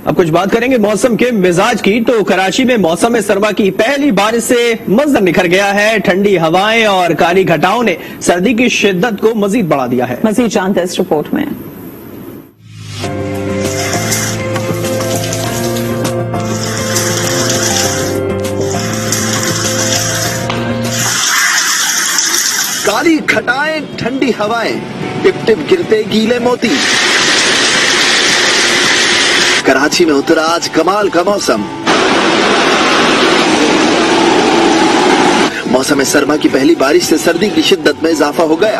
अब कुछ बात करेंगे मौसम के मिजाज की। तो कराची में मौसम सरमा की पहली बारिश से मंजर निखर गया है। ठंडी हवाएं और काली घटाओं ने सर्दी की शिद्दत को मजीद बढ़ा दिया है। मजीद जानते हैं इस रिपोर्ट में। काली घटाएं, ठंडी हवाएं, टिप टिप गिरते गीले मोती। कराची में उतरा आज कमाल का मौसम। मौसम सरमा की पहली बारिश से सर्दी की शिद्दत में इजाफा हो गया।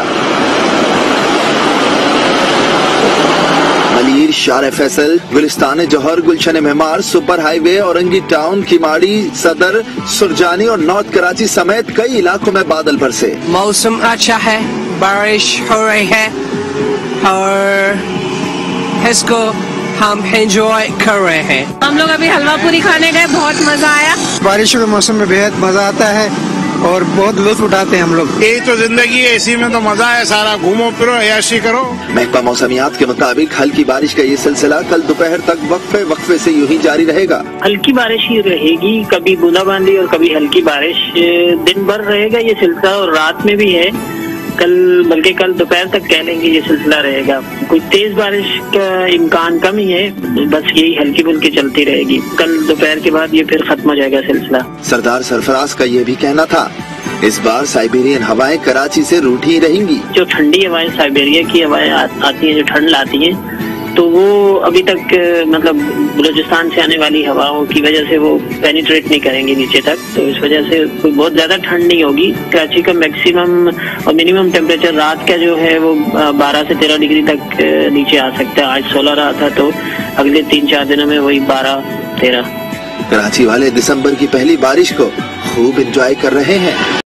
Malir, Shah Faisal, Gulistan Jauhar, Gulshan Maymar, super highway, Orangi town, Kemari, Saddar, Surjani और नॉर्थ कराची समेत कई इलाकों में बादल बरसे। मौसम अच्छा है, बारिश हो रही है और इसको हम एंजॉय कर रहे हैं। हम लोग अभी हलवा पूरी खाने गए, बहुत मजा आया। बारिशों के मौसम में बेहद मजा आता है और बहुत लुत्फ उठाते हैं हम लोग। यही तो जिंदगी है, इसी में तो मजा है सारा। घूमो फिरो, अय्याशी करो। महकमा मौसमियात के मुताबिक हल्की बारिश का ये सिलसिला कल दोपहर तक वक्फे वक्फे से यूं ही जारी रहेगा। हल्की बारिश ही रहेगी, कभी बूंदाबांदी और कभी हल्की बारिश। दिन भर रहेगा ये सिलसिला और रात में भी है। कल बल्कि कल दोपहर तक कह लेंगे ये सिलसिला रहेगा। कोई तेज बारिश का इम्कान कम ही है, बस यही हल्की फुल्की चलती रहेगी। कल दोपहर के बाद ये फिर खत्म हो जाएगा सिलसिला। सरदार सरफराज का ये भी कहना था, इस बार साइबेरियन हवाएं कराची से रूठी ही रहेंगी। जो ठंडी हवाएं, साइबेरिया की हवाएं आती हैं, जो ठंड लाती हैं, तो वो अभी तक मतलब बलूचिस्तान से आने वाली हवाओं की वजह से वो पेनिट्रेट नहीं करेंगे नीचे तक, तो इस वजह से कोई बहुत ज्यादा ठंड नहीं होगी। कराची का मैक्सिमम और मिनिमम टेम्परेचर रात का जो है वो 12 से 13 डिग्री तक नीचे आ सकता है। आज 16 रहा था, तो अगले 3-4 दिनों में वही 12-13। कराची वाले दिसंबर की पहली बारिश को खूब एंजॉय कर रहे हैं।